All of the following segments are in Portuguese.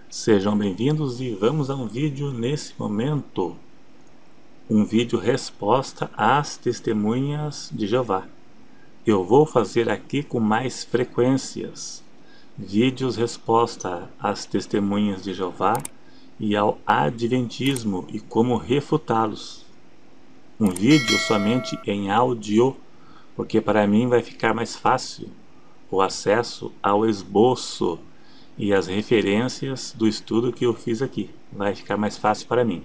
Sejam bem-vindos e vamos a um vídeo nesse momento. Um vídeo resposta às testemunhas de Jeová. Eu vou fazer aqui com mais frequências. Vídeos resposta às testemunhas de Jeová e ao adventismo e como refutá-los. Um vídeo somente em áudio, porque para mim vai ficar mais fácil o acesso ao esboço e as referências do estudo que eu fiz aqui. Vai ficar mais fácil para mim.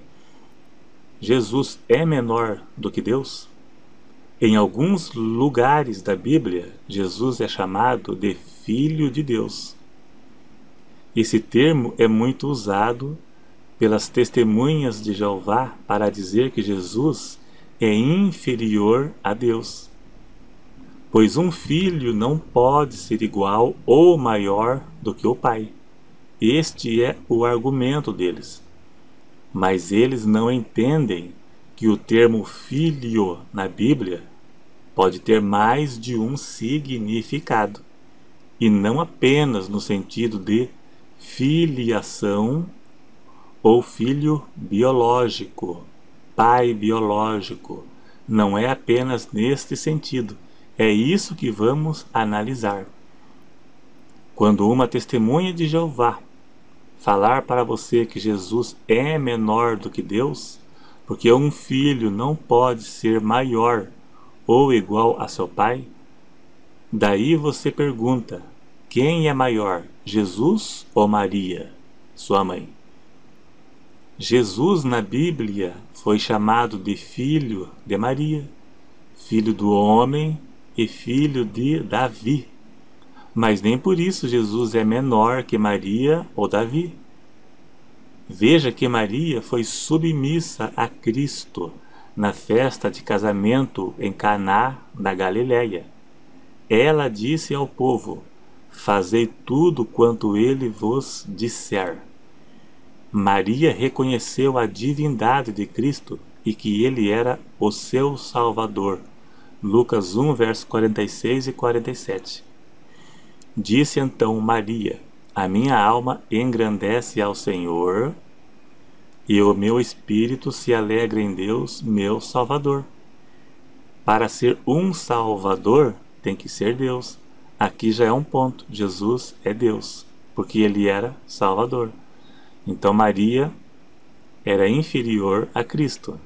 Jesus é menor do que Deus? Em alguns lugares da Bíblia, Jesus é chamado de Filho de Deus. Esse termo é muito usado pelas testemunhas de Jeová para dizer que Jesus é inferior a Deus. Pois um filho não pode ser igual ou maior do que o pai. Este é o argumento deles. Mas eles não entendem que o termo filho na Bíblia pode ter mais de um significado, e não apenas no sentido de filiação ou filho biológico, pai biológico. Não é apenas neste sentido. É isso que vamos analisar. Quando uma testemunha de Jeová falar para você que Jesus é menor do que Deus, porque um filho não pode ser maior ou igual a seu pai, daí você pergunta: quem é maior, Jesus ou Maria, sua mãe? Jesus na Bíblia foi chamado de filho de Maria, filho do homem e filho de Davi. Mas nem por isso Jesus é menor que Maria ou Davi. Veja que Maria foi submissa a Cristo na festa de casamento em Caná da Galileia. Ela disse ao povo: fazei tudo quanto ele vos disser. Maria reconheceu a divindade de Cristo e que ele era o seu Salvador. Lucas 1, versos 46 e 47. Disse então Maria: a minha alma engrandece ao Senhor, e o meu espírito se alegra em Deus, meu Salvador. Para ser um Salvador, tem que ser Deus. Aqui já é um ponto. Jesus é Deus, porque ele era Salvador. Então Maria era inferior a Cristo.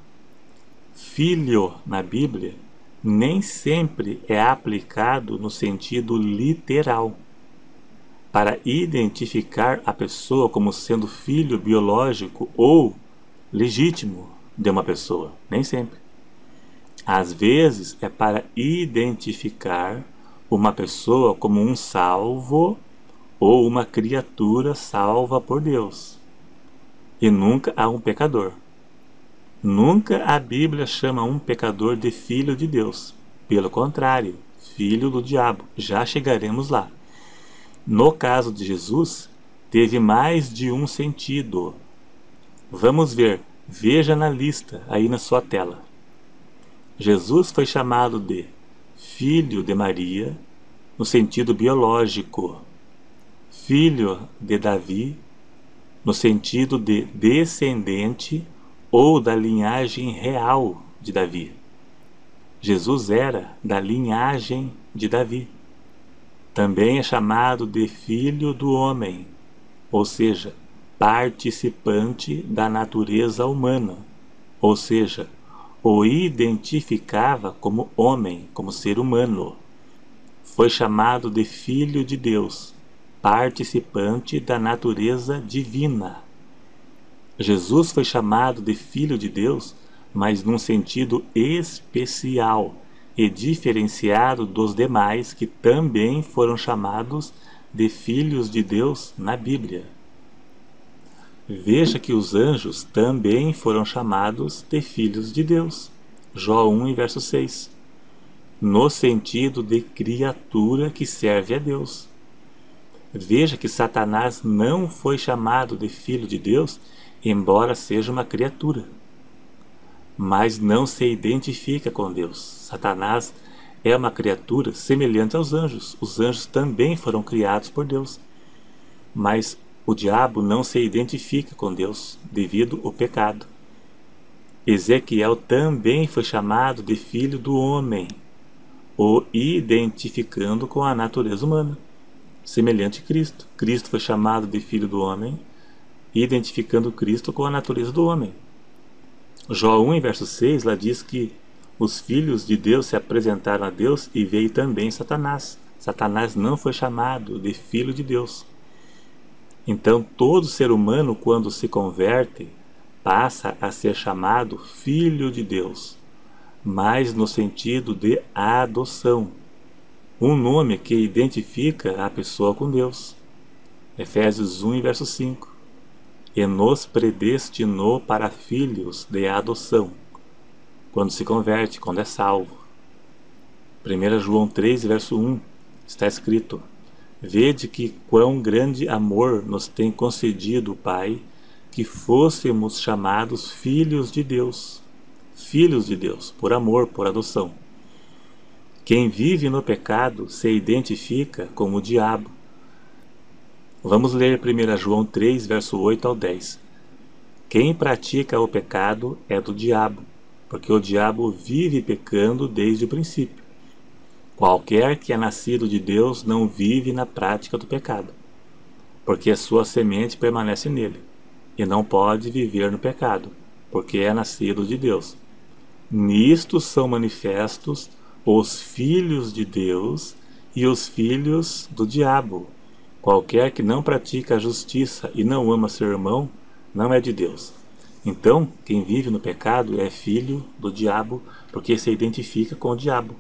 Filho na Bíblia nem sempre é aplicado no sentido literal, para identificar a pessoa como sendo filho biológico ou legítimo de uma pessoa. Nem sempre. Às vezes é para identificar uma pessoa como um salvo ou uma criatura salva por Deus, e nunca a um pecador. Nunca a Bíblia chama um pecador de filho de Deus. Pelo contrário, filho do diabo. Já chegaremos lá. No caso de Jesus, teve mais de um sentido. Vamos ver. Veja na lista aí na sua tela. Jesus foi chamado de filho de Maria no sentido biológico, filho de Davi no sentido de descendente ou da linhagem real de Davi. Jesus era da linhagem de Davi. Também é chamado de filho do homem, ou seja, participante da natureza humana, ou seja, o identificava como homem, como ser humano. Foi chamado de filho de Deus, participante da natureza divina. Jesus foi chamado de Filho de Deus, mas num sentido especial e diferenciado dos demais que também foram chamados de filhos de Deus na Bíblia. Veja que os anjos também foram chamados de filhos de Deus. Jó 1, verso 6. No sentido de criatura que serve a Deus. Veja que Satanás não foi chamado de filho de Deus, embora seja uma criatura, mas não se identifica com Deus. Satanás é uma criatura semelhante aos anjos. Os anjos também foram criados por Deus, mas O diabo não se identifica com Deus devido ao pecado. Ezequiel também foi chamado de filho do homem, o identificando com a natureza humana, semelhante a Cristo. Cristo foi chamado de filho do homem, identificando Cristo com a natureza do homem. João 1, verso 6, lá diz que os filhos de Deus se apresentaram a Deus e veio também Satanás. Satanás não foi chamado de filho de Deus. Então, todo ser humano, quando se converte, passa a ser chamado filho de Deus, mas no sentido de adoção. Um nome que identifica a pessoa com Deus. Efésios 1, verso 5. E nos predestinou para filhos de adoção, quando se converte, quando é salvo. 1 João 3, verso 1, está escrito: Vede que quão grande amor nos tem concedido o Pai, que fôssemos chamados filhos de Deus. Filhos de Deus, por amor, por adoção. Quem vive no pecado se identifica com o diabo. Vamos ler 1 João 3, verso 8 ao 10. Quem pratica o pecado é do diabo, porque o diabo vive pecando desde o princípio. Qualquer que é nascido de Deus não vive na prática do pecado, porque a sua semente permanece nele, e não pode viver no pecado, porque é nascido de Deus. Nisto são manifestos os filhos de Deus e os filhos do diabo. Qualquer que não pratica a justiça e não ama seu irmão, não é de Deus. Então, quem vive no pecado é filho do diabo, porque se identifica com o diabo.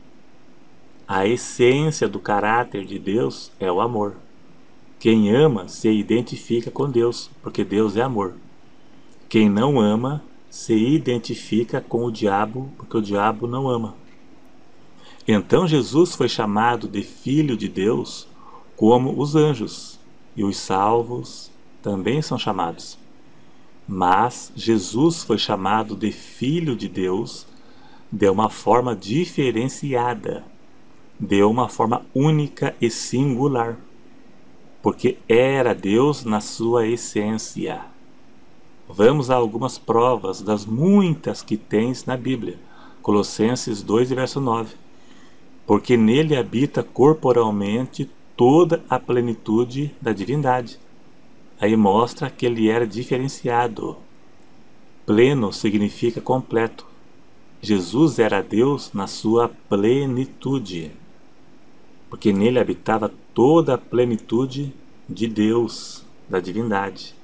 A essência do caráter de Deus é o amor. Quem ama se identifica com Deus, porque Deus é amor. Quem não ama se identifica com o diabo, porque o diabo não ama. Então Jesus foi chamado de Filho de Deus, como os anjos, e os salvos também são chamados. Mas Jesus foi chamado de Filho de Deus de uma forma diferenciada, de uma forma única e singular, porque era Deus na sua essência. Vamos a algumas provas das muitas que tens na Bíblia. Colossenses 2, verso 9. Porque nele habita corporalmente toda a plenitude da divindade. Aí mostra que ele era diferenciado. Pleno significa completo. Jesus era Deus na sua plenitude, porque nele habitava toda a plenitude de Deus, da divindade.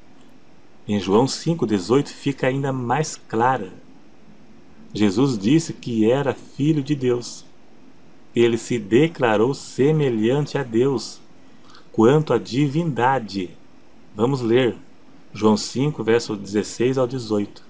Em João 5,18 fica ainda mais clara. Jesus disse que era Filho de Deus. Ele se declarou semelhante a Deus quanto à divindade. Vamos ler João 5, verso 16 ao 18.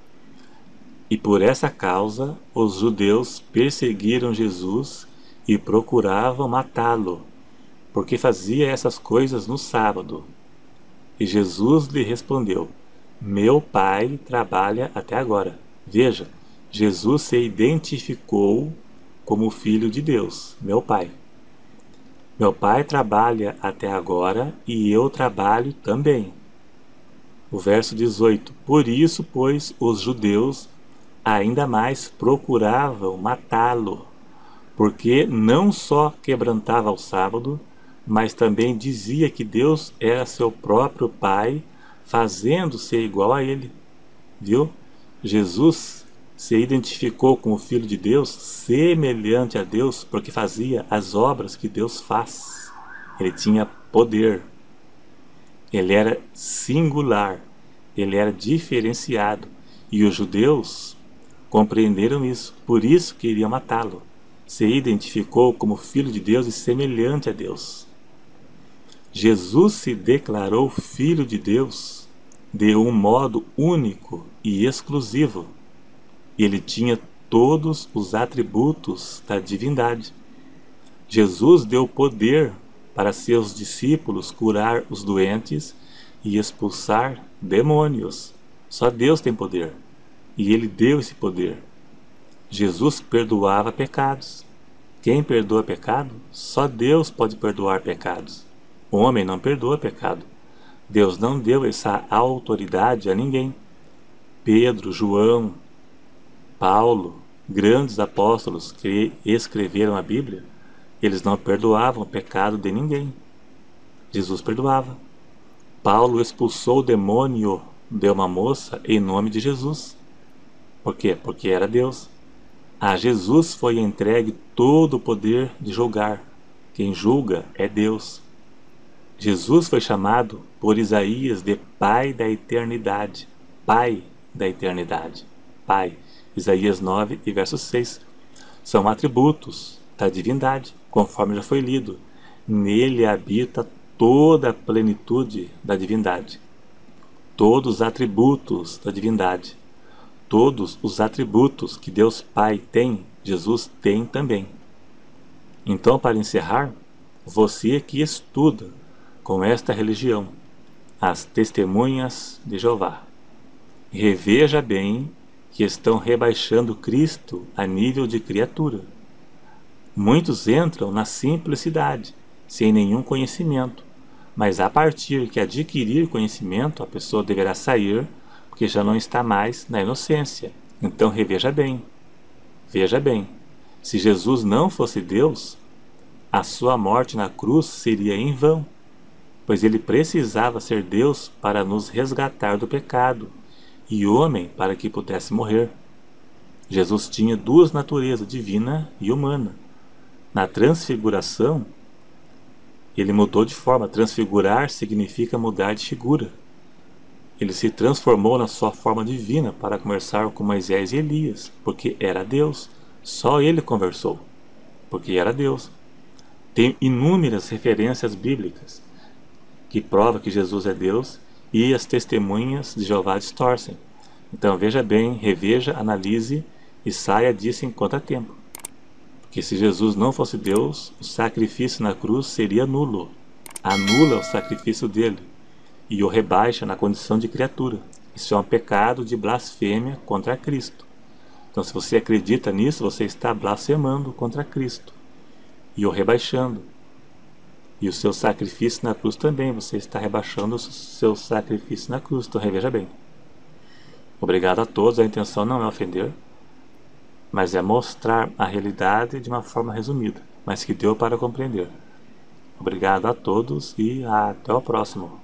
E por essa causa os judeus perseguiram Jesus e procuravam matá-lo, porque fazia essas coisas no sábado. E Jesus lhe respondeu: Meu Pai trabalha até agora. Veja, Jesus se identificou como Filho de Deus, meu Pai. Meu Pai trabalha até agora e eu trabalho também. O verso 18. Por isso, pois, os judeus ainda mais procuravam matá-lo, porque não só quebrantava o sábado, mas também dizia que Deus era seu próprio Pai, fazendo-se igual a ele. Viu? Jesus se identificou com o Filho de Deus, semelhante a Deus, porque fazia as obras que Deus faz. Ele tinha poder. Ele era singular. Ele era diferenciado. E os judeus compreenderam isso, por isso queriam matá-lo. Se identificou como Filho de Deus e semelhante a Deus. Jesus se declarou Filho de Deus de um modo único e exclusivo. Ele tinha todos os atributos da divindade. Jesus deu poder para seus discípulos curar os doentes e expulsar demônios. Só Deus tem poder. E ele deu esse poder. Jesus perdoava pecados. Quem perdoa pecado? Só Deus pode perdoar pecados. O homem não perdoa pecado. Deus não deu essa autoridade a ninguém. Pedro, João, Paulo, grandes apóstolos que escreveram a Bíblia, eles não perdoavam o pecado de ninguém. Jesus perdoava. Paulo expulsou o demônio de uma moça em nome de Jesus. Por quê? Porque era Deus. A Jesus foi entregue todo o poder de julgar. Quem julga é Deus. Jesus foi chamado por Isaías de Pai da Eternidade. Pai da Eternidade. Pai. Isaías 9 e verso 6. São atributos da divindade, conforme já foi lido. Nele habita toda a plenitude da divindade. Todos os atributos da divindade. Todos os atributos que Deus Pai tem, Jesus tem também. Então, para encerrar, você que estuda com esta religião, as Testemunhas de Jeová, reveja bem que estão rebaixando Cristo a nível de criatura. Muitos entram na simplicidade, sem nenhum conhecimento, mas a partir que adquirir conhecimento, a pessoa deverá sair, porque já não está mais na inocência. Então reveja bem, veja bem, se Jesus não fosse Deus, a sua morte na cruz seria em vão, pois ele precisava ser Deus para nos resgatar do pecado, e homem para que pudesse morrer. Jesus tinha duas naturezas, divina e humana. Na transfiguração, ele mudou de forma. Transfigurar significa mudar de figura. Ele se transformou na sua forma divina para conversar com Moisés e Elias, porque era Deus. Só ele conversou, porque era Deus. Tem inúmeras referências bíblicas que provam que Jesus é Deus e as testemunhas de Jeová distorcem. Então veja bem, reveja, analise e saia disso enquanto há tempo. Porque se Jesus não fosse Deus, o sacrifício na cruz seria nulo. Anula o sacrifício dele e o rebaixa na condição de criatura. Isso é um pecado de blasfêmia contra Cristo. Então, se você acredita nisso, você está blasfemando contra Cristo e o rebaixando. E o seu sacrifício na cruz também, você está rebaixando o seu sacrifício na cruz. Então, reveja bem. Obrigado a todos, a intenção não é ofender, mas é mostrar a realidade de uma forma resumida, mas que deu para compreender. Obrigado a todos e até o próximo.